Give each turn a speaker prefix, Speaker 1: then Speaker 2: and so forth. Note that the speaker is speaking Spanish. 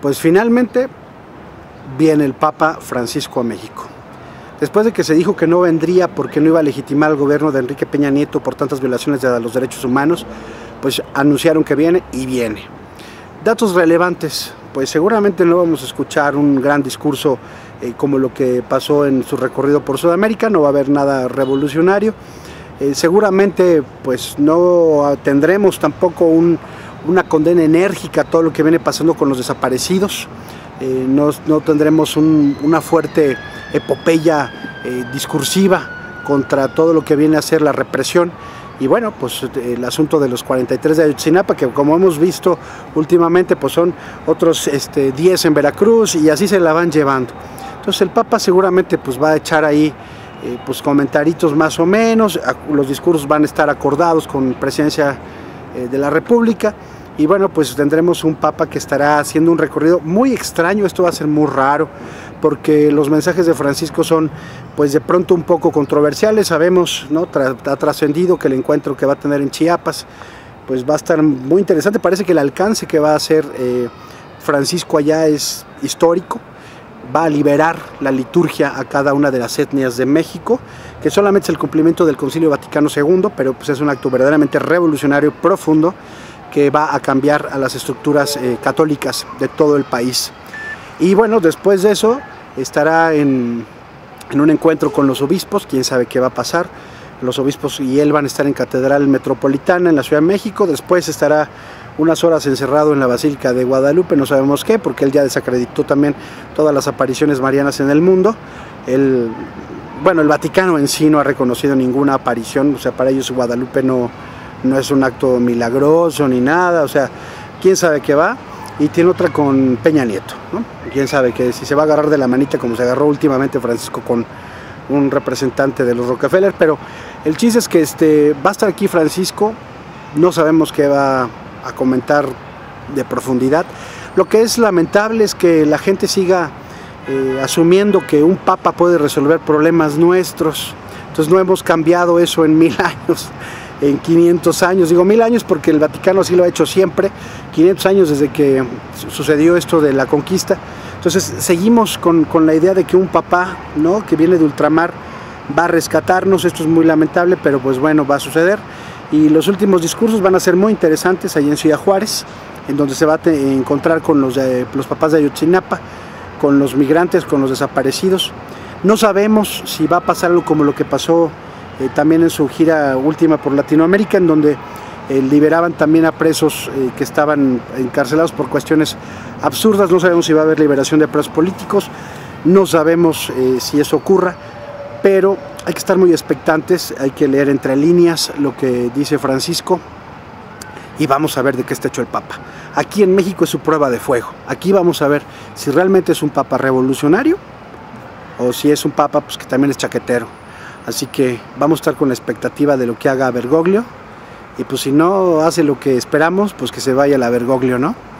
Speaker 1: Pues finalmente viene el Papa Francisco a México. Después de que se dijo que no vendría porque no iba a legitimar al gobierno de Enrique Peña Nieto por tantas violaciones de los derechos humanos, pues anunciaron que viene y viene. Datos relevantes, pues seguramente no vamos a escuchar un gran discurso como lo que pasó en su recorrido por Sudamérica, no va a haber nada revolucionario. Seguramente pues no tendremos tampoco una condena enérgica a todo lo que viene pasando con los desaparecidos. No tendremos una fuerte epopeya discursiva contra todo lo que viene a ser la represión. Y bueno, pues el asunto de los 43 de Ayotzinapa, que como hemos visto últimamente, pues son otros 10 en Veracruz y así se la van llevando. Entonces el Papa seguramente pues va a echar ahí pues comentaritos más o menos, los discursos van a estar acordados con presidencia de la República. Y bueno, pues tendremos un Papa que estará haciendo un recorrido muy extraño, esto va a ser muy raro, porque los mensajes de Francisco son pues de pronto un poco controversiales. Sabemos, ¿no? Ha trascendido que el encuentro que va a tener en Chiapas pues va a estar muy interesante. Parece que el alcance que va a hacer Francisco allá es histórico. Va a liberar la liturgia a cada una de las etnias de México, que solamente es el cumplimiento del Concilio Vaticano II, pero pues es un acto verdaderamente revolucionario, profundo, que va a cambiar a las estructuras católicas de todo el país. Y bueno, después de eso estará en un encuentro con los obispos, quién sabe qué va a pasar. Los obispos y él van a estar en Catedral Metropolitana en la Ciudad de México, después estará unas horas encerrado en la Basílica de Guadalupe, no sabemos qué, porque él ya desacreditó también todas las apariciones marianas en el mundo. Bueno, el Vaticano en sí no ha reconocido ninguna aparición, o sea, para ellos Guadalupe no es un acto milagroso ni nada, o sea, quién sabe qué va. Y tiene otra con Peña Nieto, ¿no? Quién sabe que si se va a agarrar de la manita como se agarró últimamente Francisco con un representante de los Rockefeller, pero el chiste es que va a estar aquí Francisco, no sabemos qué va a comentar de profundidad. Lo que es lamentable es que la gente siga asumiendo que un papa puede resolver problemas nuestros. Entonces no hemos cambiado eso en 1000 años, en 500 años. Digo 1000 años porque el Vaticano así lo ha hecho siempre, 500 años desde que sucedió esto de la conquista. Entonces seguimos con la idea de que un papá, ¿no?, que viene de ultramar va a rescatarnos. Esto es muy lamentable, pero pues bueno, va a suceder. Y los últimos discursos van a ser muy interesantes allá en Ciudad Juárez, en donde se va a encontrar con los papás de Ayotzinapa, con los migrantes, con los desaparecidos. No sabemos si va a pasar algo como lo que pasó también en su gira última por Latinoamérica, en donde liberaban también a presos que estaban encarcelados por cuestiones absurdas. No sabemos si va a haber liberación de presos políticos, no sabemos si eso ocurra, pero hay que estar muy expectantes, hay que leer entre líneas lo que dice Francisco y vamos a ver de qué está hecho el Papa. Aquí en México es su prueba de fuego, aquí vamos a ver si realmente es un Papa revolucionario o si es un Papa pues, que también es chaquetero. Así que vamos a estar con la expectativa de lo que haga Bergoglio y pues si no hace lo que esperamos, pues que se vaya a la Bergoglio, ¿no?